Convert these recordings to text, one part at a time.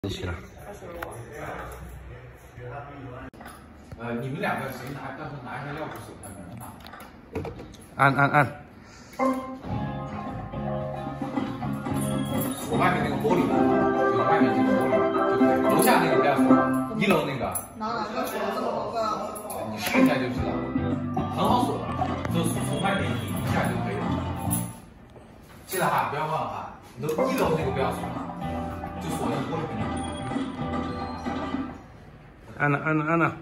起了。 你们两个谁拿？到时候拿一下钥匙手看看拿。 按。 锁外面那个玻璃，就外面这个玻璃就可以。楼下那个不要锁，1楼那个。 拿哪个锁这么多个？ 你试一下就知道，很好锁的，就是从外面拧一下就可以了。记得哈，不要忘了哈。1楼那个不要锁，就锁在玻璃边上。 按了。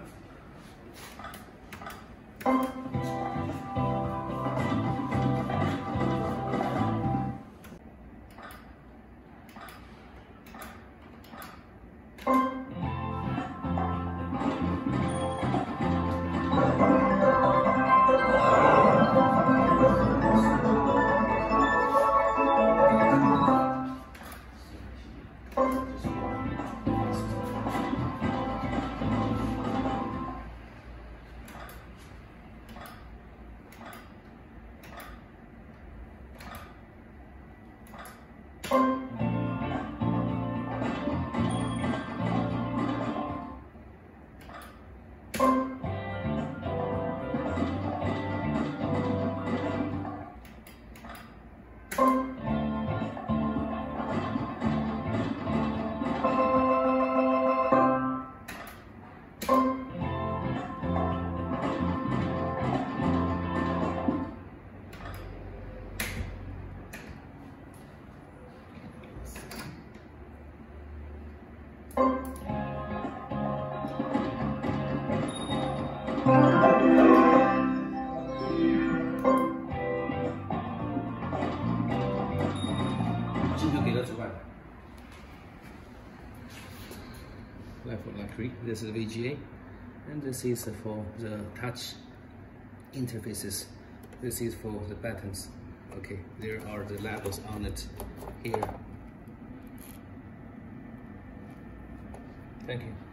进就给了之外 left foot like 3. This is VGA, and this is for the touch interfaces. This is for the buttons. Okay, there are the labels on it here. Thank you.